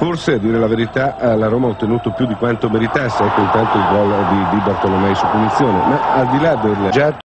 Forse, a dire la verità, la Roma ha ottenuto più di quanto meritasse, ecco intanto il gol di Bartolomei su punizione, ma al di là del già